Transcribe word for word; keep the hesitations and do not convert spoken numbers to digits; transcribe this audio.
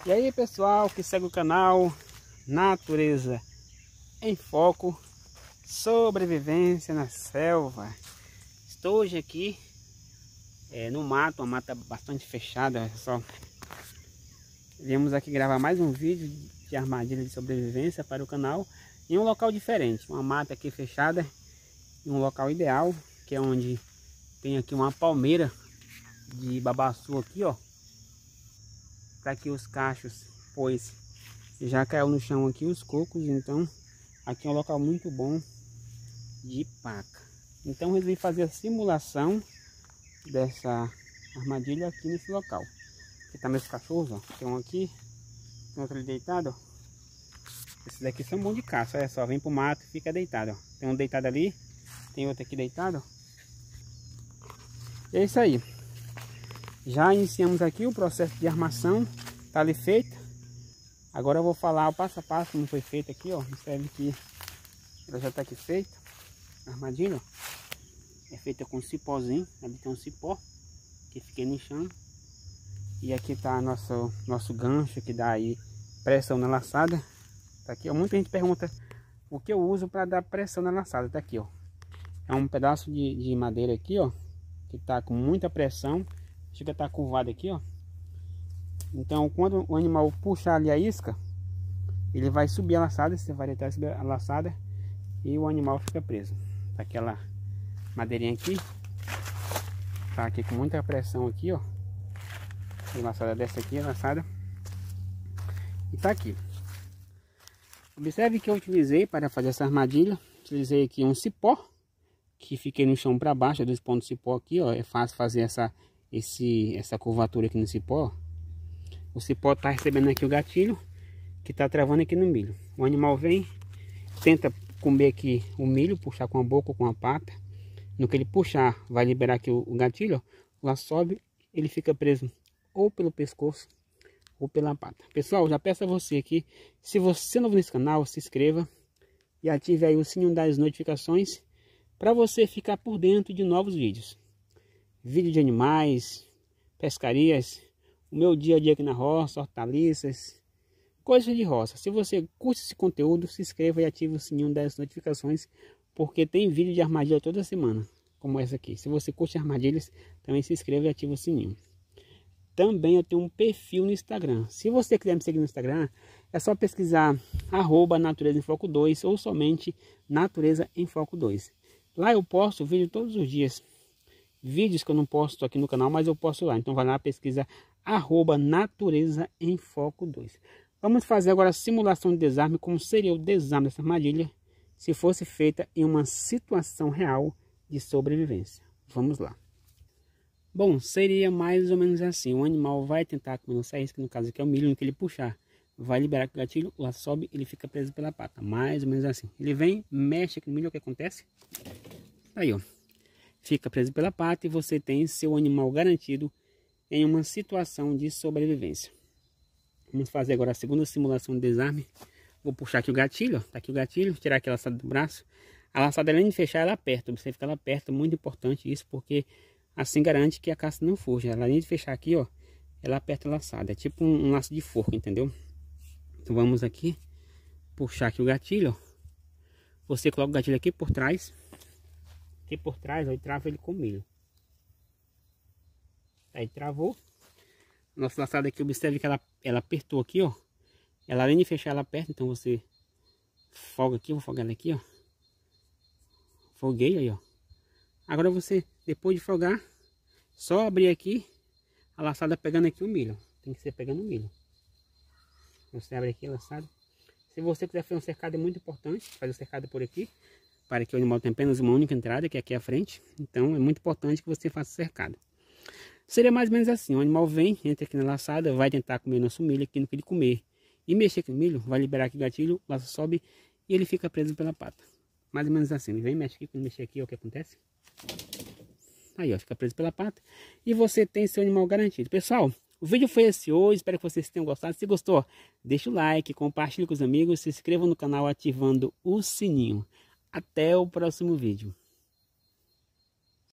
E aí pessoal que segue o canal Natureza em Foco, sobrevivência na selva. Estou hoje aqui é, no mato, uma mata bastante fechada, olha só. Viemos aqui gravar mais um vídeo de armadilha de sobrevivência para o canal em um local diferente, uma mata aqui fechada, em um local ideal, que é onde tem aqui uma palmeira de babaçu aqui, ó. Tá aqui os cachos, pois já caiu no chão aqui os cocos, então aqui é um local muito bom de paca. Então resolvi fazer a simulação dessa armadilha aqui nesse local. Aqui tá meus cachorros, ó. Tem um aqui, tem outro ali deitado, ó. Esses daqui são bons de caça, olha só, vem pro mato e fica deitado, ó. Tem um deitado ali, tem outro aqui deitado, ó. É isso aí. Já iniciamos aqui o processo de armação, tá ali feito. Agora eu vou falar o passo a passo como foi feito aqui, ó. Observe que ela já tá aqui feita. A armadilha, ó, é feita com cipózinho. Ali tem um cipó que fiquei no chão. E aqui tá nosso nosso gancho que dá aí pressão na laçada. Tá aqui, ó. Muita gente pergunta o que eu uso para dar pressão na laçada. Tá aqui, ó. É um pedaço de, de madeira aqui, ó, que tá com muita pressão. Chega a estar curvado aqui, ó. Então quando o animal puxar ali a isca, ele vai subir a laçada, você vai deitar a laçada e o animal fica preso. Tá aquela madeirinha aqui, tá aqui com muita pressão aqui, ó. A laçada dessa aqui, a laçada, e tá aqui. Observe que eu utilizei para fazer essa armadilha, utilizei aqui um cipó que fiquei no chão para baixo, dois pontos de cipó aqui, ó. É fácil fazer essa esse essa curvatura aqui no cipó, ó. O cipó tá recebendo aqui o gatilho que tá travando aqui no milho. O animal vem, tenta comer aqui o milho, puxar com a boca ou com a pata. No que ele puxar, vai liberar aqui o, o gatilho, ó. Lá sobe, ele fica preso ou pelo pescoço ou pela pata. Pessoal, já peço a você aqui, se você é novo nesse canal, se inscreva e ative aí o sininho das notificações para você ficar por dentro de novos vídeos. Vídeo de animais, pescarias, o meu dia a dia aqui na roça, hortaliças, coisas de roça. Se você curte esse conteúdo, se inscreva e ative o sininho das notificações, porque tem vídeo de armadilha toda semana, como essa aqui. Se você curte armadilhas, também se inscreva e ative o sininho. Também eu tenho um perfil no Instagram. Se você quiser me seguir no Instagram, é só pesquisar arroba Natureza em Foco dois ou somente Natureza em Foco dois. Lá eu posto vídeo todos os dias. Vídeos que eu não posto aqui no canal, mas eu posto lá. Então vai lá, pesquisa arroba Natureza em Foco dois. Vamos fazer agora a simulação de desarme, como seria o desarme dessa armadilha se fosse feita em uma situação real de sobrevivência. Vamos lá. Bom, seria mais ou menos assim. O animal vai tentar comer nossa isca, no caso aqui é o milho, no que ele puxar, vai liberar o gatilho, lá sobe, ele fica preso pela pata. Mais ou menos assim. Ele vem, mexe aqui no milho, o que acontece? Aí, ó. Fica preso pela pata e você tem seu animal garantido em uma situação de sobrevivência. Vamos fazer agora a segunda simulação de desarme. Vou puxar aqui o gatilho, ó. Tá aqui o gatilho, tirar aqui a laçada do braço. A laçada, além de fechar, ela aperta. Você fica ela aperta, muito importante isso, porque assim garante que a caça não fuja. Ela, além de fechar aqui, ó, ela aperta a laçada. É tipo um, um laço de forca, entendeu? Então vamos aqui puxar aqui o gatilho, ó. Você coloca o gatilho aqui por trás. Aqui por trás, aí trava ele com milho. Aí travou. Nossa laçada aqui, observe que ela, ela apertou aqui, ó. Ela, além de fechar, ela aperta. Então você folga aqui, vou folgar ela aqui, ó. Folguei aí, ó. Agora você, depois de folgar, só abrir aqui a laçada pegando aqui o milho. Tem que ser pegando o milho. Você abre aqui a laçada. Se você quiser fazer um cercado, é muito importante fazer o cercado por aqui, para que o animal tenha apenas uma única entrada, que é aqui à frente. Então é muito importante que você faça o cercado. Seria mais ou menos assim: o animal vem, entra aqui na laçada, vai tentar comer nosso milho aqui no que ele comer e mexer aqui no milho, vai liberar aqui o gatilho, o laço sobe e ele fica preso pela pata. Mais ou menos assim, ele vem, mexe aqui, quando mexer aqui, ó, o que acontece? Aí, ó, fica preso pela pata e você tem seu animal garantido. Pessoal, o vídeo foi esse hoje, espero que vocês tenham gostado. Se gostou, deixa o like, compartilhe com os amigos, se inscreva no canal ativando o sininho. Até o próximo vídeo.